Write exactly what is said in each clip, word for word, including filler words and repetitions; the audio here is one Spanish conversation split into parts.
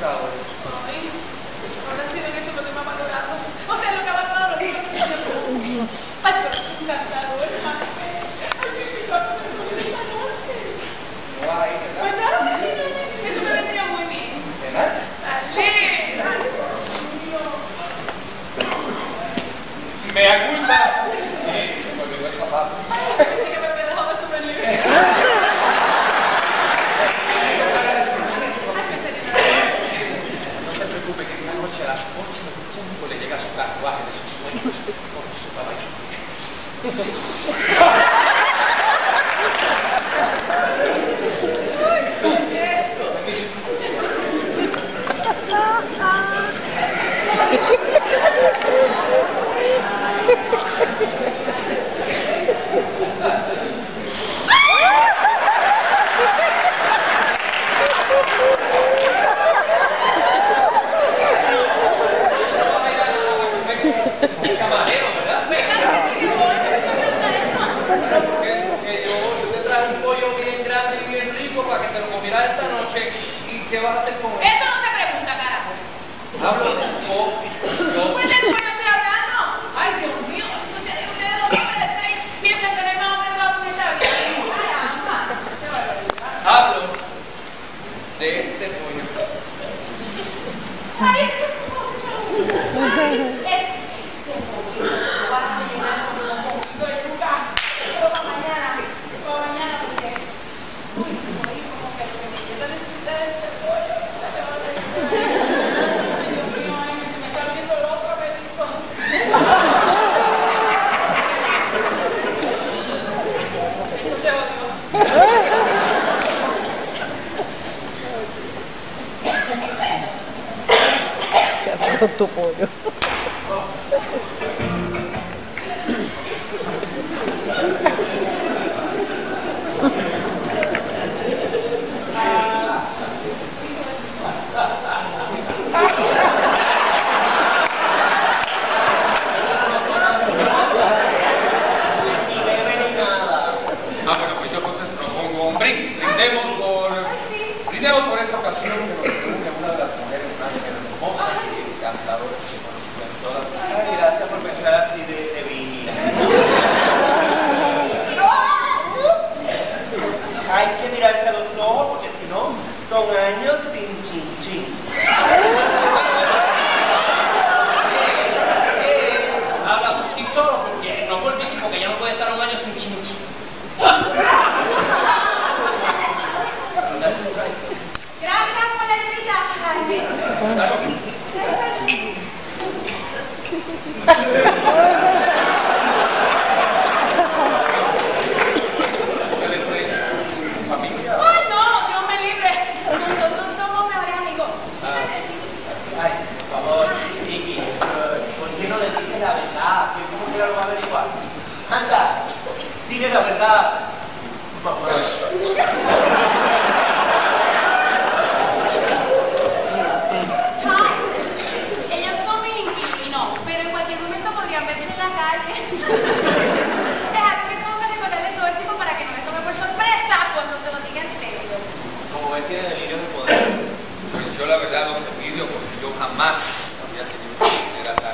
encontrado? Ay, ahora sí ven eso lo estoy más valorando. O sea, lo que ha valorado lo que yo no. Ay, pero es encantador, ay, qué rico, esta noche. No hay, ¿verdad? Pues claro que sí, eso me vendría muy bien. ¿Cenar? Dale, dale, ¡Me culpa! Eh, se me olvidó el zapato. ay, pensé que me había dejado súper libre. No se preocupe que esta noche a las ocho en punto le llega su carruaje de sus sueños con su caballo. Camarero, ¿verdad? Que yo, yo te traje un pollo bien grande y bien rico para que te lo comieras esta noche. ¿Y qué vas a hacer con él? Eso no se pregunta, carajo. Hablo de un pollo. Pues del pollo estoy hablando. Ay, Dios mío, entonces ustedes los hombres estáis siempre tenemos hombres bajo con esta vida. Caramba, qué barbaridad. Hablo de este pollo. Ay, qué mucho. Ay, vas a llenar con un poquito de yuca. Pero para mañana, para mañana, porque uy, como ahí como que lo que me quiero necesitar es este pollo. Ay, Dios mío, ay, me me está abriendo el otro apetito. Yo te odio. Con tu pollo. Ah, bueno, pues yo pues propongo un brindis. Brindemos por, brindemos por esta ocasión que nos reúne a una de las mujeres más hermosas y encantadoras que conozco en toda la vida. Ay, gracias por pensar así de, de mí. Hay que mirarse a los ojos porque si no, son años sin chin chin. Habla por sí solo porque no por Vicky porque ya no puede estar un año sin chinchi. Gracias por la ¿Familia? ¡Ay, no! ¡Dios me libre! Nosotros somos mejores amigos. Ay, por favor, Vicky, ¿por qué no le dices la verdad? Que como quiera lo va a averiguar. Anda, dile la verdad. Mamá. Ellos son mis inquilinos, pero en cualquier momento podrían verse en la calle. Dejad que tengo que recordarles todo el tiempo para que no me tome por sorpresa cuando se lo diga en serio. Como ves, tiene delirio de poder. Pues yo la verdad los envidio porque yo jamás había tenido que ser tan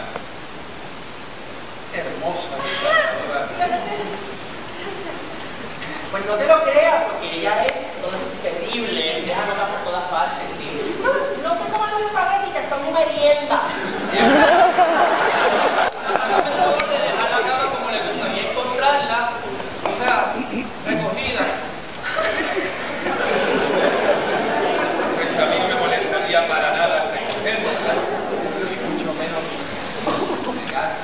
hermosa y encantadora. Pues no te lo creas, porque ella es, no es terrible, deja notas por todas partes, ¿sí? No, no sé cómo lo de espagueti, que son mi merienda. Hágame el favor de dejar la cama como le gustaría encontrarla, o sea, recogida. Pues a mí no me molestaría para nada recogerla, y mucho menos negarse.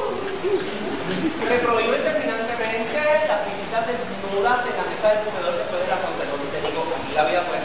Se prohíbe terminantemente las visitas desnudas en la mesa del comedor después de las once. Entonces te digo, aquí la vida puede